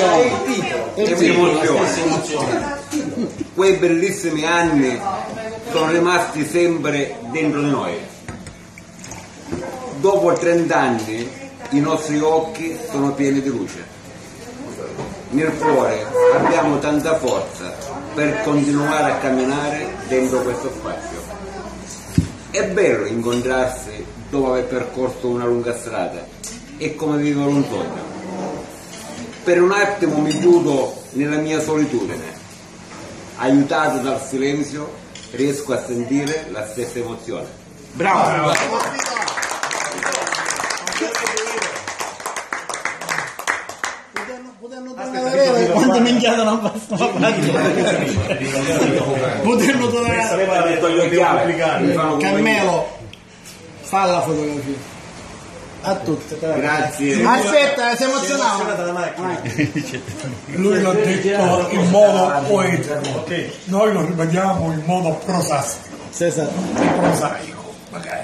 Quei bellissimi anni sono rimasti sempre dentro di noi. Dopo 30 anni i nostri occhi sono pieni di luce. Nel cuore abbiamo tanta forza per continuare a camminare dentro questo spazio. È bello incontrarsi dopo aver percorso una lunga strada, è come vivere un sogno. Per un attimo mi chiudo nella mia solitudine, aiutato dal silenzio riesco a sentire la stessa emozione. Bravo! Quante minchiate non bastano poterlo togliere. Carmelo, fa la fotografia a tutte. Grazie. Aspetta, si emozionato. Lui l'ha detto in modo poetico, noi lo ripetiamo in modo prosaico. Esatto. Prosaico, magari.